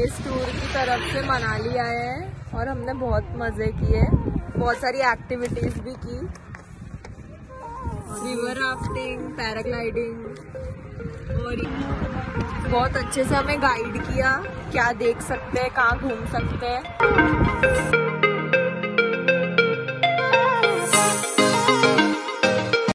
Tourist tour की तरफ से मनाली आए हैं और हमने बहुत मजे किए, बहुत सारी एक्टिविटीज भी की, रिवर राफ्टिंग, पैराग्लाइडिंग, और बहुत अच्छे से हमें गाइड किया क्या देख सकते हैं, कहाँ घूम सकते हैं।